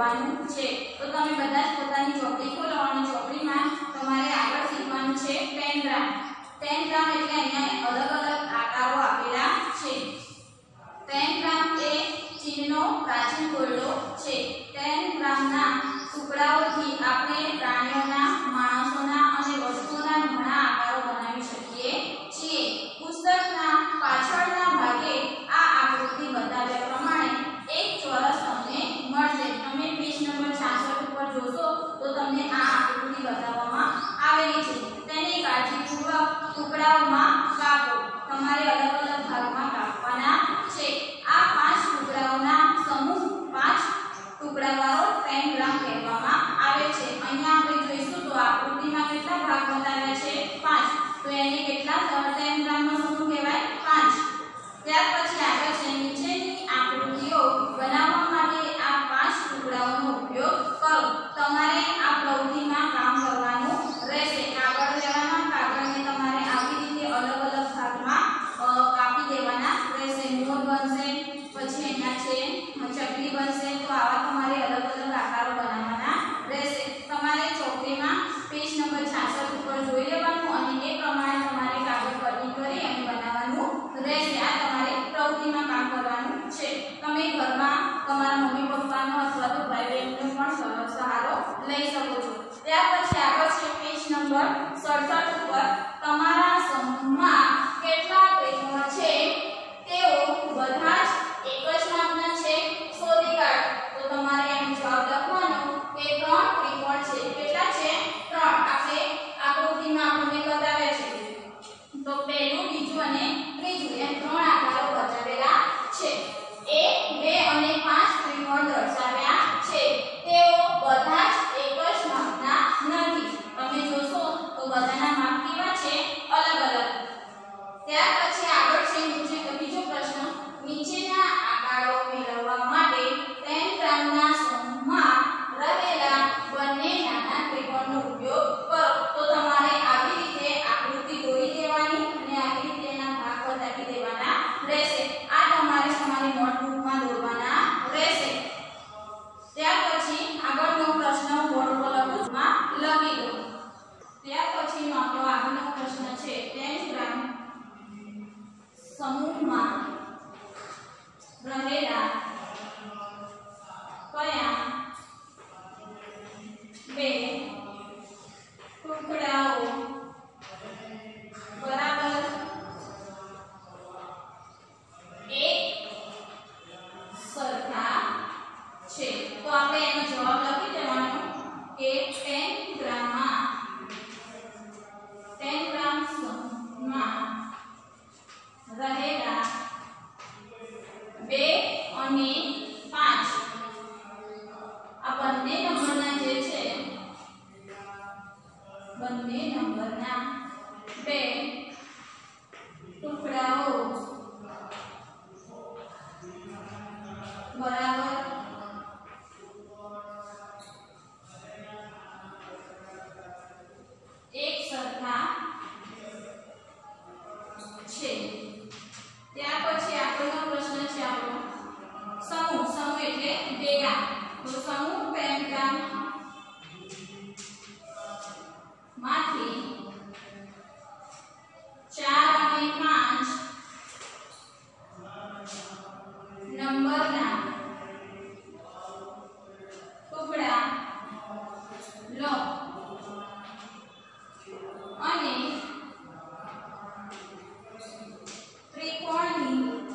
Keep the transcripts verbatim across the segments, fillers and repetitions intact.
દોરવાનું છે। તો તમે બધા જ પોતાની ચોપડી ખોલો અને ચોપડીમાં તમારે આગળ શીખવાનું છે પેનગ્રામ। પેનગ્રામ એટલે અહીંયા અલગ અલગ આકારો આપેલા છે। પેનગ્રામ એ ચીનનો પ્રાચીન કોયડો છે। પેનગ્રામના ટુકડાઓથી આપણે પ્રાણીઓના, માણસોના અને વસ્તુઓના ઘણા આકારો બનાવી શકીએ છીએ। પુસ્તકના પાછળના ભાગે આ આકૃતિ બતાવ્યા પ્રમાણે એક ચોરસ તમને મળશે। તમે પેજ નંબર છાસઠ ઉપર જોશો તો તમને આ આકૃતિ બતાવવામાં આવેલી છે। તેની કાળજીપૂર્વક ટુકડાઓમાં કાપો। તમારે અલગ અલગ ભાગમાં કાપવાના છે। આ પાંચ ટુકડાઓના સમૂહ પાંચ ટુકડાવાળો પેનગ્રામ કહેવામાં આવે છે। અહીંયા આપણે જોઈશું તો આકૃતિમાં કેટલા ભાગ બતાવ્યા છે પાંચ। તો એને કેટલા પેનગ્રામનો સમૂહ કહેવાય પાંચ। ત્યાર પછી આગળ છે નીચેની આકૃતિઓ બનાવવા માટે આ પાંચ ટુકડાઓનો ઉપયોગ કરો। તમારે આ પ્રવૃત્તિમાં કામ કરવાનું રહેશે। કાગળ લેવાના, કાગળને તમારે આવી રીતે અલગ અલગ ભાગમાં કાપી દેવાના રહેશે। મોર બનશે, પછી અહીંયા છે ચકલી બનશે। તો આવા તમારે અલગ અલગ આકારો બનાવવાના રહેશે। તમારે ચોપડીમાં પેજ નંબર છાસઠ ઉપર જોઈ લેવાનું અને એ પ્રમાણે તમારે કાગળ કટિંગ કરી અને બનાવવાનું રહેશે। આ તમારે પ્રવૃત્તિમાં કામ કરવાનું છે। તમે ઘરમાં તમારા મમ્મી પપ્પાનો અથવા તો ભાઈ બહેનનો પણ સહારો લઈ શકો છો। ત્યાર પછી આગળ છે પેજ નંબર સડસઠ ઉપર તમારા સમૂહમાં કેટલા ત્રિકોણ છે તેઓ બધા જ એક જ માપના છે શોધી કાઢો। તો તમારે એનો જવાબ લખવાનો કે ત્રણ ત્રિકોણ છે। કેટલા છે? ત્રણ। આપણે આકૃતિમાં આપણને બતાવ્યા છે તો પહેલું, બીજું અને ત્રીજું એમ ત્રણ આકારો બતાવેલા છે। એક, બે અને પાંચ ત્રિકોણ દર્શાવ્યા છે। તેઓ બધા જ એક જ માપના નથી। તમે જોશો તો બધાના માપ કેવા છે? અલગ અલગ। ત્યાર પછી આગળ છે નીચે બીજો પ્રશ્ન, નીચેના આકારો મેળવવા માટે પેનગ્રામના સમૂહમાં રહેલા બંને નાના ત્રિકોણનો ઉપયોગ કરો। તો તમારે આવી રીતે આકૃતિ દોરી દેવાની અને આવી રીતે એના ભાગ બતાવી દેવાના રહેશે। આ તમારે તમારી નોટબુકમાં દોરવાના રહેશે। ત્યાર પછી આગળનો પ્રશ્ન બોર્ડ પર લખવામાં લખી દો। ત્યાર પછીનો આપણો આગળનો પ્રશ્ન છે પેનગ્રામ સમૂહમાં રહેલા કયા બે ટુકડાઓ બરાબર એક સરખા છે? તો આપણે એનો જવાબ લખી દેવાનો કે પેનગ્રામમાં પેનગ્રામ સમૂહમાં રહેલા બે અને પાંચ આ બંને નંબરના જે છે બંને નંબરના બે ટુકડાઓ બરાબર એક સરખા છે। ત્યાર પછી આગળનો પ્રશ્ન છે આપણો સમૂહ। સમૂહ એટલે ભેગા। તો સમૂહ પેનગ્રામ માંથી ચાર અને પાંચ નંબરના ટુકડા લો અને ત્રિકોણની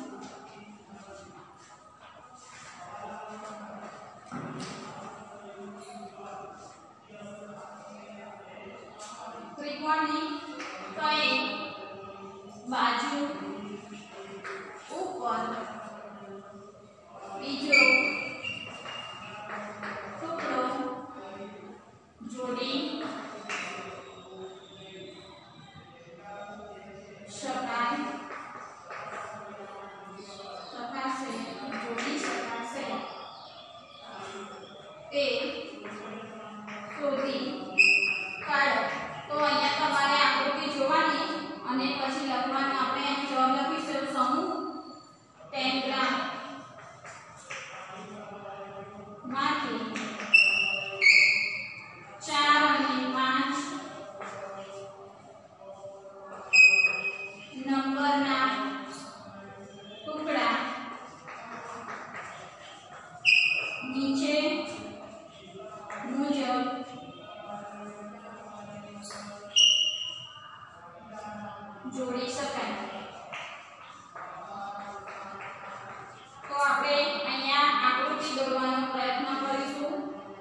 જોડી શકાય. તો આપણે અહીંયા આકૃતિ દોરવાનો પ્રયત્ન કરીશું.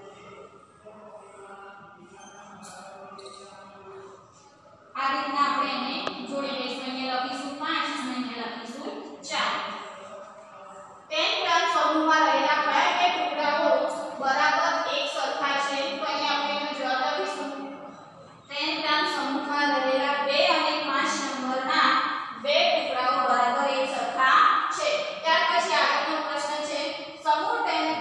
આ રીતના આપણે એને જોડી દઈશું. અહીંયા લખીશું પાંચ અને અહીંયા લખીશું ચાર. પેનગ્રામ સમૂહમાં રહેલા કયા બે ટુકડાઓ બરાબર એક સરખા છે? તો અહીંયા આપણે એનો જવાબ લખીશું. પેનગ્રામ સમૂહમાં રહેલા બે અને પાંચ નંબરના બે ટુકડાઓ બરાબર એક સરખા છે. ત્યાર પછી આગળનો પ્રશ્ન છે સમૂહ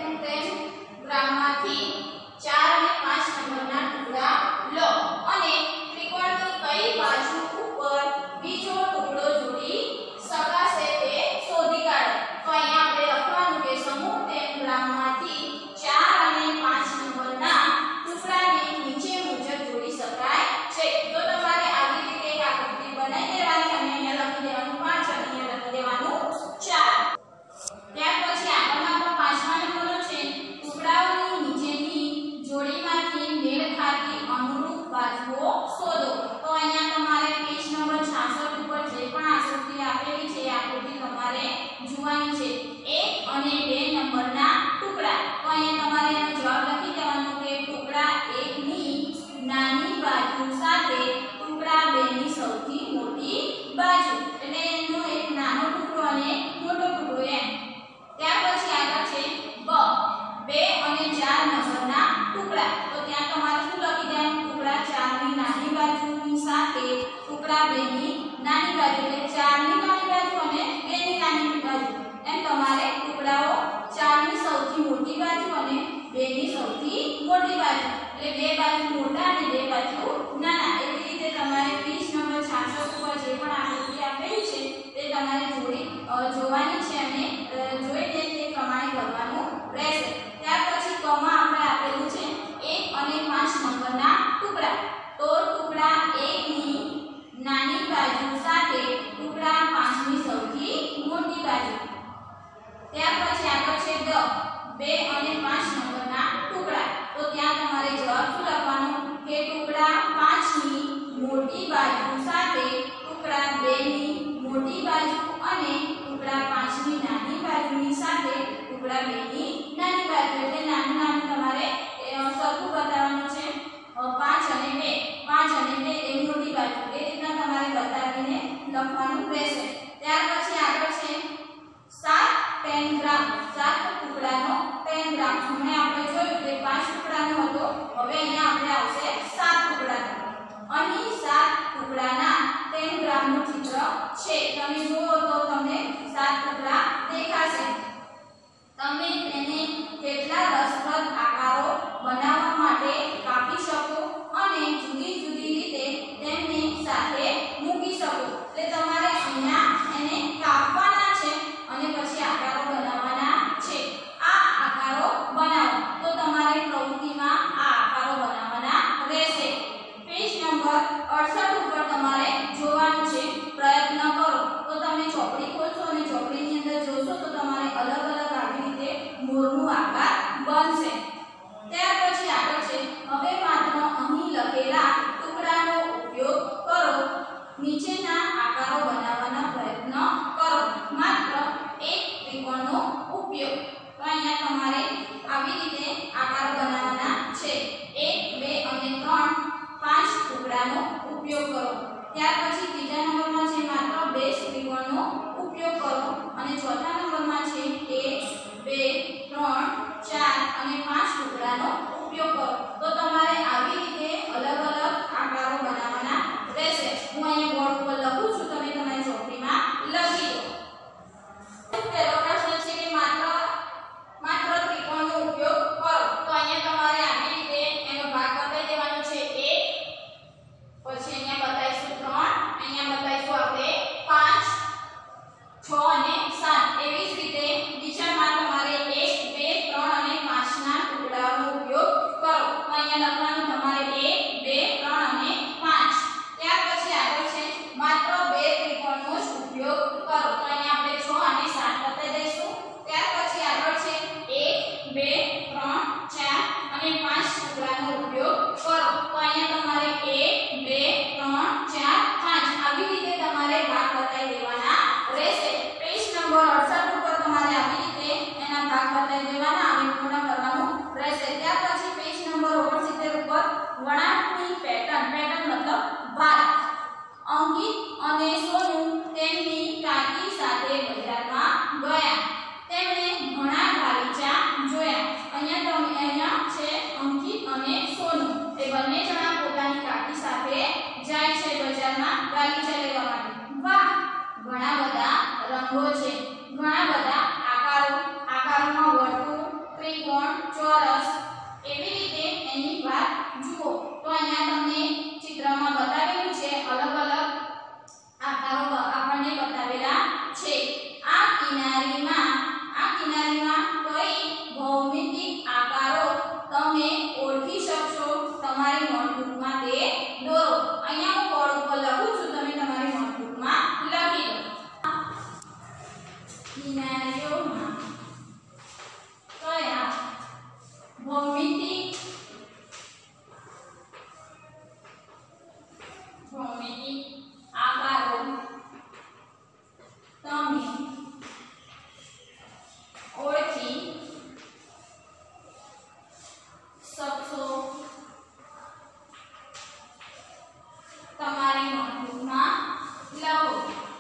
પેનગ્રામમાંથી ચાર અને પાંચ નંબરના ટુકડા લો અને ત્રિકોણની કઈ બાજુ ઉપર બીજો ટુકડો જોડી શકાશે તે શોધી કાઢો. તો અહીંયા આપણે લખવાનું કે સમૂહ પેનગ્રામમાંથી ચાર અને પાંચ નંબરના ટુકડાને નીચે મુજબ જોડી શકાય છે. તો તમારે આવી રીતે એક આકૃતિ બનાવી દેવાની અને અહીંયા લખી દેવાનું પાંચ અને અહીંયા લખી દેવાનું ચાર. ત્યાર પછી આગળનો આપણો પાંચમા નંબરનો છે ટુકડાઓની નીચેની જોડીમાંથી મેળ ખાતી અનુરૂપ બાજુઓ શોધો. તો અહીંયા તમારે પેજ નંબર છાસઠ ઉપર જે પણ આકૃતિ આપેલી છે એ આકૃતિ તમારે જોવાની છે. એક અને બે નંબરના ટુકડા. તો અહીંયા તમારે એનો જવાબ લખી દેવાનો કે ટુકડા એક ની નાની બાજુ સાથે ટુકડા બે ની સૌથી મોટી બાજુ. એટલે એનો એક નાનો ટુકડો અને મોટો ટુકડો એમ. ત્યાર પછી આગળ છે બ બે અને ચાર નંબરના ટુકડા. તો ત્યાં તમારે શું લખી દેવાનું? ટુકડા ચાર ની નાની બાજુની સાથે ટુકડા બે ની નાની બાજુ. એટલે ચાર ની નાની બાજુ અને બે ની નાની બાજુ. એમ તમારે ટુકડાઓ ચાર ની સૌથી મોટી બાજુ અને બે ની સૌથી મોટી બાજુ. એટલે બે બાજુ મોટા અને બે બાજુ નાના. એવી રીતે તમારે પેજ નંબર છાસઠ ઉપર જે પણ આકૃતિ આપેલી છે તે તમારે જોડી જોવાની છે અને જોઈને તે પ્રમાણે કરવાનું રહેશે. ત્યાર પછી કમાં આપણે આપેલું છે એક અને પાંચ નંબરના ટુકડા. તો ટુકડા એક ની નાની બાજુ સાથે ટુકડા પાંચ ની સૌથી મોટી બાજુ. ત્યાર પછી આગળ છે દ બે અને પાંચ નંબરના ટુકડા. તો ત્યાં તમારે જવાબ શું લખવાનો કે ટુકડા પાંચ ની મોટી બાજુ સાથે ટુકડા બે ની મોટી બાજુ અને ટુકડા પાંચ ની નાની બાજુની સાથે ટુકડા બે ની નાની બાજુ. એટલે નાનું નાનું તમારે સરખું બતાવવાનું છે. પાંચ અને બે પાંચ અને બે એ મોટી બાજુ. એ રીતના તમારે બતાવીને લખવાનું રહેશે. ત્યાર પછી આગળ છે સાત પેનગ્રામ. સાત ટુકડાનો પેનગ્રામ. હમણાં આપણે જોયું કે પાંચ ટુકડાનો હતો. હવે અહીંયા આપણે આવશે સાત ટુકડાનો. અહીં સાત ટુકડાના પેનગ્રામનું ચિત્ર છે. તમે જુઓ તો તમને સાત ટુકડા દેખાશે. તમે તેને કેટલા રસપ્રદ આકારો બનાવવા માટે કાપી શકો અને જુદી જુદી રીતે તેમને સાથે મૂકી શકો. એટલે તમારે અહીંયા એને કાપવાના છે અને પછી આકારો બનાવવાના છે. આ આકારો બનાવો. તો તમારે પ્રવૃત્તિમાં આ આકારો બનાવવાના રહેશે. પેજ નંબર અડસઠ ઉપર તમારે જોવાનું છે. પ્રયત્ન કરો. તો તમે ચોપડી ખોલશો અને ચોપડીની અંદર જોશો તો તમારે અલગ અલગ આવી રીતે મોરનો આકાર બનશે. ત્યાર પછી આગળ છે હવે માત્ર અહીં લખેલા ટુકડાનો ઉપયોગ કરો. નીચેના આકારો બનાવવાનો પ્રયત્ન કરો. માત્ર એક ત્રિકોણનો ઉપયોગ. તો અહીંયા તમારે આવી રીતે આકારો બનાવવાના છે. એક બે અને ત્રણ પાંચ ટુકડાનો ઉપયોગ કરો. ત્યાર પછી ત્રીજા નંબરમાં છે માત્ર બે ત્રિકોણનો ઉપયોગ કરો અને ચોથા નંબરમાં છે એક બે ત્રણ ચાર અને પાંચ ટુકડાનો ઉપયોગ કરો. તો તમારે આવી રીતે અલગ અલગ આકારો બનાવવાના રહેશે. હું અહીંયા બોર્ડ ઉપર લખું છું. તમે તમારી ચોપડીમાં લખી દો. પહેલો પ્રશ્ન છે કે માત્ર માત્ર ત્રિકોણનો ઉપયોગ કરો. તો અહીંયા તમારે આવી રીતે એનો ભાગ બતાવી દેવાનો છે. એક પછી અહીંયા બતાવીશું ત્રણ, અહીંયા બતાવીશું આપણે પાંચ, છ અને સાત. એવી તમારે ભાગ બતાવી દેવાના રહેશે. પેજ નંબર અડસઠ ઉપર તમારે આવી રીતે એના ભાગ બતાવી દેવાના અને પૂર્ણ કરવાનું રહેશે. ત્યાર પછી પેજ નંબર ઓગણસિત્તેર ઉપર વણાટની પેટર્ન, પેટર્ન મતલબ ભાત. અંકિત અને સોનુ તેમની કાકી સાથે બજારમાં ગયા. તેમણે ઘણા ગાલીચા જોયા. અહીંયા તમે અહીંયા છે અંકિત અને સોનુ, એ બંને જણા પોતાની કાકી સાથે જાય છે બજારમાં ગાલીચા લેવા માટે. વાહ, ઘણા બધા રંગો છે, ઘણા બધા આકારો, આકારોમાં વર્તુળ, ત્રિકોણ, ચોરસ, એવી રીતે એની વાત જુઓ. તો અહીંયા તમને ચિત્રમાં બતાવેલું છે, અલગ અલગ આકારો આપણને બતાવેલા છે. આ કિનારીમાં આ કિનારીમાં કઈ ભૌમિતિક આકારો તમે ઓળખી શકશો? તમારી નોટબુકમાં તે દોરો. અહીંયા હું બોર્ડ ઉપર લખું છું, તમે તમારી નોટબુકમાં લખી દો. કિનારીઓમાં કયા ભૌમિતિક ભૌમિતિક આકારો તમે ઓળખી શકશો? તમારી નોટબુકમાં લખો.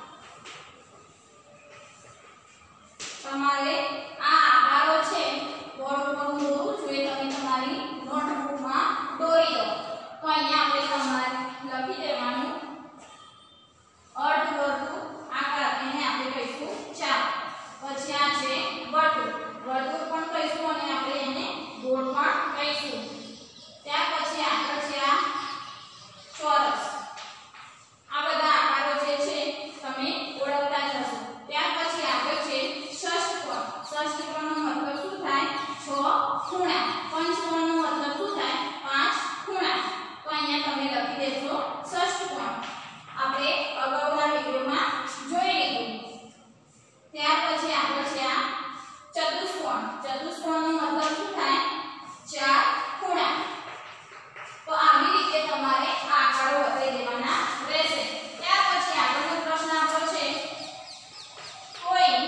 તમારે આ આકારો છે બોર્ડ ઉપર હું દોરું છું, એ તમે તમારી નોટબુકમાં દોરી દો. તો અહીંયા આપણે તમારે લખી દેવાનું અર્ધવર્તુળ આકાર, એને આપણે કહીશું ચાપ. પછી આ છે વર્તુળ, વર્તુળ પણ કહીશું અને આપણે એને ગોળ પણ કહીશું. ત્યાર પછી આગળ છે આ ચોરસ. આ બધા આકારો જે છે તમે ઓળખતા જશો. ત્યાર પછી આગળ છે ષષ્ઠકોણ. ષષ્ઠકોણનો મતલબ શું થાય? છ ખૂણા. પંચકોણનો મતલબ શું થાય? પાંચ ખૂણા. તો અહીંયા તમે લખી દેશો ષષ્ઠકોણ. આપણે અગાઉના વિડિયોમાં જોઈ લીધું. ત્યાર પછી આગળ છે આ ચતુષ્કોણ. ચતુષ્કોણનો મતલબ શું થાય? ચાર ખૂણા. તો આવી રીતે તમારે આ આકારો બતાવી દેવાના રહેશે. ત્યાર પછી આગળનો પ્રશ્ન આપણો છે, કોઈ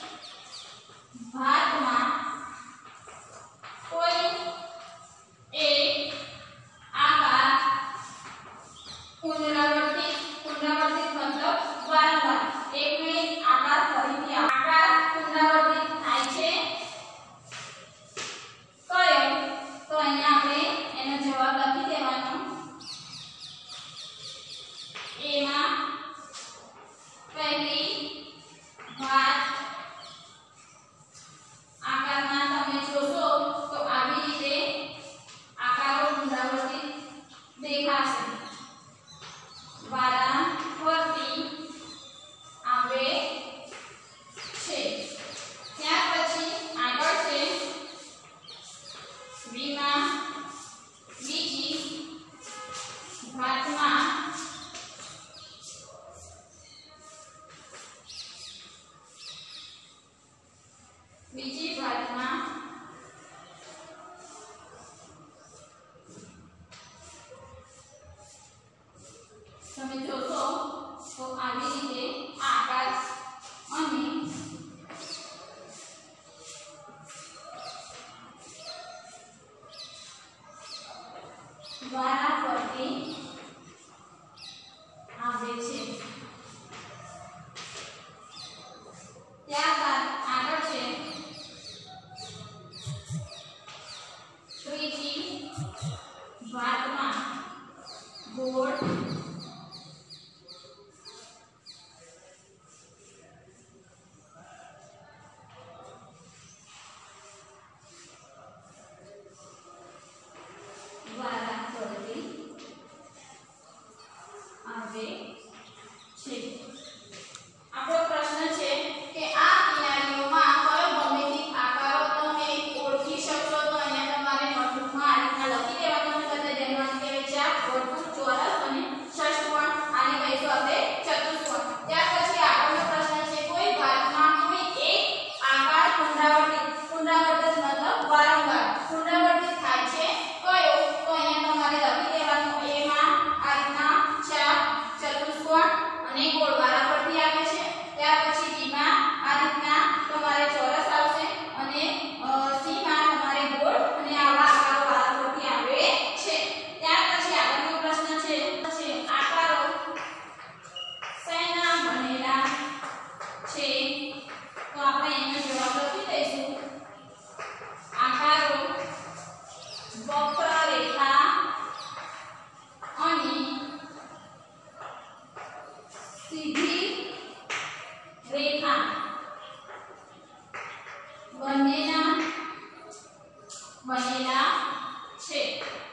ભાતમાં કોઈ એક આકાર પુનરાવર્તિત, પુનરાવર્તિત મતલબ વારંવાર, એકનો એક આકાર ફરીથી આકાર પુનરાવર્તિત થાય છે. કયો? તો અહીંયા આપણે એનો જવાબ લખી દેવાનો. એમાં પહેલી ભાત આકારમાં તમે જોશો તો આવી રીતે આકારો પુનરાવર્તિત દેખાશે. વારાફરતી આવે છે. સીધી રેખા બંનેના બનેલા છે.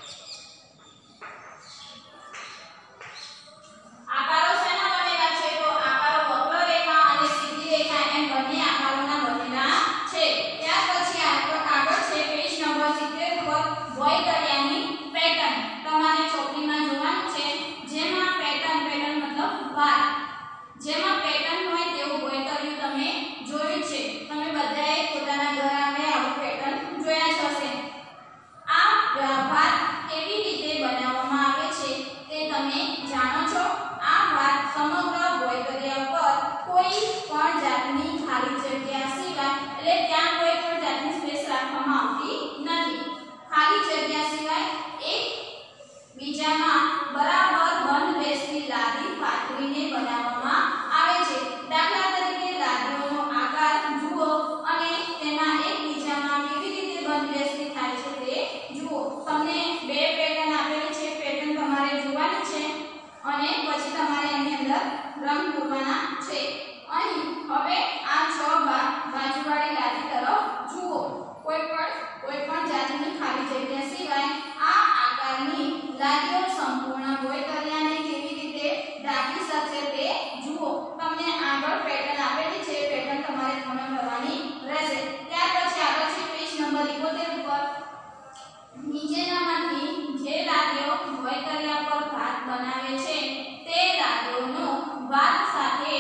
આકારો શેના બનેલા છે? તો આકારો વક્રરેખા અને સીધી રેખા એમ બંને આકારોના બનેલા છે. ત્યાર પછી આગળ છે પેજ નંબર સિત્તેર ઉપર બોયકરિયાની પેટર્ન. તમારે ચોપડીમાં જોવાનું છે. જેમાં પેટર્ન પેટર્ન મતલબ ભાત, જેમાં પેટર્ન હોય તેવું બોયકરિયું તમે જોયું છે. તમે બધાએ પોતાના ઘર આંગણે આવું પેટર્ન જોયા જ હશે. આ ભાત કેવી રીતે બનાવવામાં આવે છે તે તમે જાણો છો. આ ભાત સમગ્ર બોયકરિયા પર કોઈ પણ જાતની ખાલી જગ્યા સિવાય, એટલે ત્યાં કોઈ પણ જાતની સ્પેસ રાખવામાં આવતી નથી. ખાલી જગ્યા સિવાય એક બીજામાં બરાબર બંધ બેસતી લાદી પાથરીને બનાવવામાં આવે છે. દાખલા તરીકે લાદીઓનો આકાર જુઓ અને તેમાં એકબીજામાં કેવી રીતે બંધ બેસતી થાય છે તે જુઓ. તમને બે પેટર્ન આપેલી છે. પેટર્ન તમારે જોવાની છે અને પછી તમારે એની અંદર રંગ પૂરવાના છે. અહીં હવે આ છ બાજુવાળી લાદી તરફ જુઓ. કોઈ પણ કોઈ પણ જાતની ખાલી જગ્યા સિવાય આ આકારની લાદીઓ સંપૂર્ણ બોયકરિયાને કેવી રીતે ઢાંકી શકશે તે જુઓ. તમને આગળ પેટર્ન આપેલી છે. પેટર્ન તમારે પૂર્ણ કરવાની રહેશે. ત્યાર પછી આગળ છે પેજ નંબર એકોતેર ઉપર નીચેનામાંથી જે લાદીઓ બોયકરિયા પર ભાત બનાવે છે તે લાદીઓનો ભાત સાથે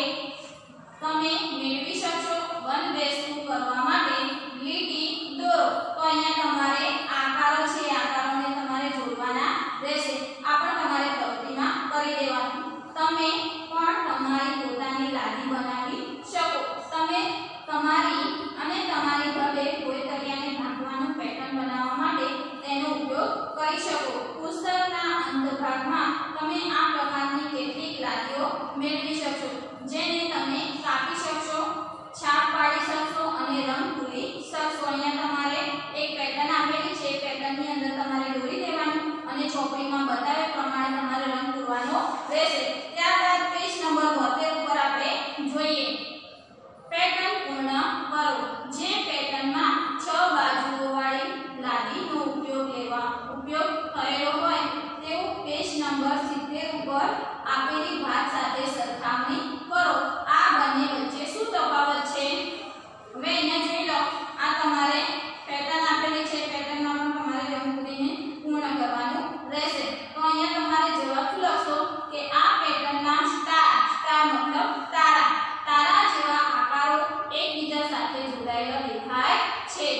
તમે મેળવી શકશો. બંધ બેસતું કરવા માટે લીટી દોરો. તો અહીંયા તમારે આકારો છે, આકારોને તમારે જોડવાના રહેશે. આ પણ તમારે પ્રવૃત્તિમાં કરી દેવાનું. તમે પણ તમારી પોતાની લાદી બનાવી શકો. તમે તમારી અને તમારી ઘરે બોયકરિયાને ઢાંકવાનું પેટર્ન બનાવવા માટે તેનો ઉપયોગ કરી શકો. પુસ્તકના અંતભાગમાં તમે આ પ્રકારની કેટલીક લાદીઓ મેળવી શકશો, જેને તમે કાપી શકશો, છાપ પાડી શકશો અને રંગ પૂરી શકશો. અહીંયા તમારે એક પેટર્ન આપેલી છે. પેટર્નની અંદર તમારે દોરી દેવાનું અને ચોપડીમાં બતાવ્યા પ્રમાણે તમારે રંગ પૂરવાનો રહેશે. ત્યારબાદ પેજ નંબર બોતેર ઉપર આપણે જોઈએ પેટર્ન પૂર્ણ કરો. જે પેટર્નમાં છ બાજુઓવાળી લાદીનો ઉપયોગ લેવા ઉપયોગ થયેલો હોય તેવું પેજ નંબર સિત્તેર ઉપર આપેલી ભાત સાથે સરખામણી કરો. આ બંને વચ્ચે શું તફાવત છે? હવે અહીંયા જોઈ લો. આ તમારે પેટર્ન આપેલી છે. પેટર્નમાં પણ તમારે રંગ પૂરીને પૂર્ણ કરવાનું રહેશે. તો અહીંયા તમારે જવાબ લખશો કે આ પેટર્નના સ્ટાર સ્ટાર મતલબ તારા તારા જેવા આકારો એકબીજા સાથે જોડાયેલા દેખાય છે.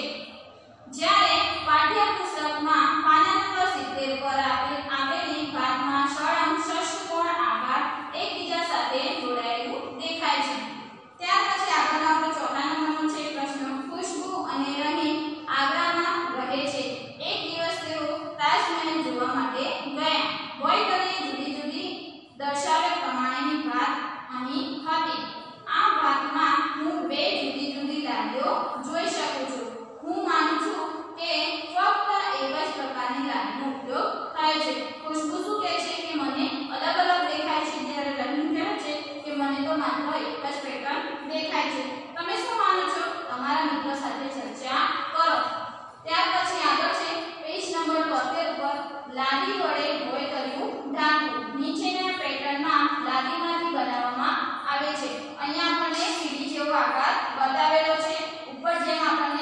જ્યારે પાઠ્યપુસ્તકમાં પાના નંબર સિત્તેર પર આપેલી ભાતમાં સળંગ ષષ્ઠકોણ આકાર એકબીજા સાથે જોડાયેલું દેખાય છે. ત્યાર પછી આગળ આપણો ચોથા નંબરનો છે પ્રશ્ન. ખુશ્બુ અને રહીમ આગ્રામાં રહે છે. એક દિવસ તેઓ તાજમહેલ જોવા માટે ગયા. બોયકરીએ જુદી જુદી દર્શાવ્યા પ્રમાણેની ભાત અહીં હતી. આ ભાતમાં હું બે જુદી જુદી લાદીઓ જોઈ શકું છું. હું માનું છું કે ફક્ત એક જ પ્રકારની લાદીનો ઉપયોગ થાય છે. ખુશ્બુ શું કહે છે કે મને અલગ અલગ દેખાય છે, જ્યારે રહીમ કહે છે કે મને તો માત્ર એક જ પેટર્ન દેખાય છે. તમે શું માનો છો? તમારા મિત્રો સાથે ચર્ચા કરો. ત્યાર પછી આગળ છે પેજ નંબર તોતેર પર લાદી વડે બોયકરિયું ઢાંકવું. નીચેના પેટર્નમાં લાદીમાંથી બનાવવામાં આવે છે. અહીંયા આપણને સીડી જેવો આકાર બતાવેલો છે. ઉપર જેમ આપણને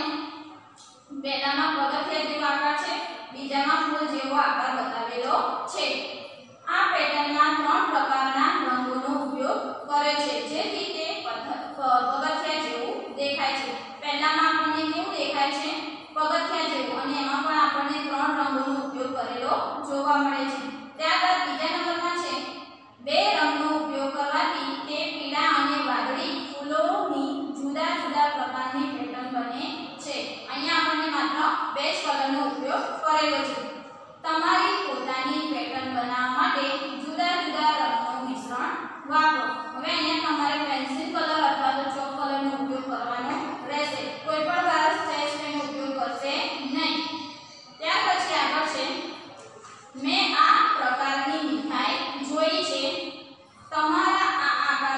પહેલામાં પગથિયા જેવો આકાર છે, બીજામાં ફૂલ જેવો આકાર બતાવેલો છે. આ પેટર્નમાં ત્રણ પ્રકારના રંગોનો ઉપયોગ કરે છે, જેથી તે પગથિયા જેવું દેખાય છે. પહેલામાં આપણને કેવું દેખાય છે? પગથિયા જેવું, અને એમાં પણ આપણને ત્રણ રંગોનો ઉપયોગ કરેલો જોવા મળે છે. ત્યારબાદ બીજા નંબરમાં છે બે રંગનો ઉપયોગ કરવાથી તે પીળા અને વાદળી ફૂલોની જુદા જુદા પ્રકારની પેટર્ન બને છે. અહીંયા આપણને માત્ર બે જ કલરનો ઉપયોગ કરેલો છે. તમારી પોતાની પેટર્ન બનાવવા માટે જુદા જુદા રંગનું મિશ્રણ વાપરો. હવે અહીંયા તમારે પેન્સિલ કલર અથવા તો ચોક કલરનો ઉપયોગ કરવાનો રહેશે. કોઈ પણ વાર સ્કેચ પેનનો ઉપયોગ કરશે નહીં. ત્યાર પછી આગળ છે મેં આ પ્રકારની મીઠાઈ જોઈ છે. તમારા આ આકાર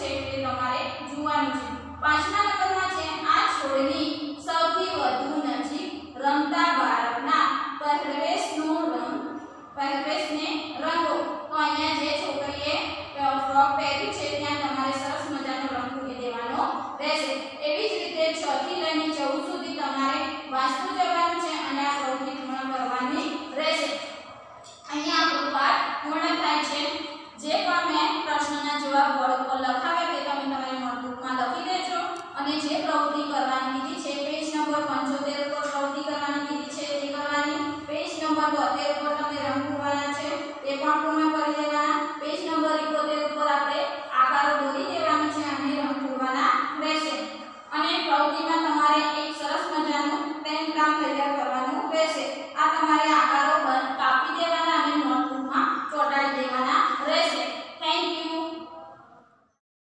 છે તે તમારે જોવાનું છે. પાંચમા નંબરમાં છે આ છોડની સૌથી વધુ નજીક રમતા બાળકના પહેરવેશનો રંગ પહેરવેશને રંગો. તો અહીંયા જે છોકરીએ ફ્રોક પહેર્યું છે ત્યાં તમારે સરસ મજાનો રંગ પૂરી દેવાનો રહેશે. એવી જ રીતે છ થી લઈને ચૌદ સુધી તમારે વાંચતું જવાનું છે અને આ પ્રવૃત્તિ પૂર્ણ કરવાની રહેશે. અહીંયા આપણો પાઠ પૂર્ણ થાય છે. જે પણ મેં પ્રશ્નના જવાબ